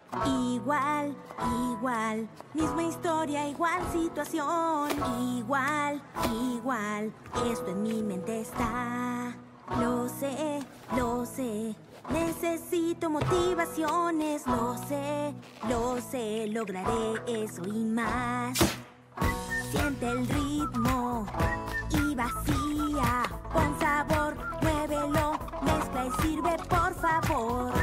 Igual, igual, misma historia, igual situación. Igual, igual, esto en mi mente está. Lo sé, necesito motivaciones. Lo sé, lograré eso y más. Siente el ritmo y vacía. Pon sabor, muévelo, mezcla y sirve, por favor.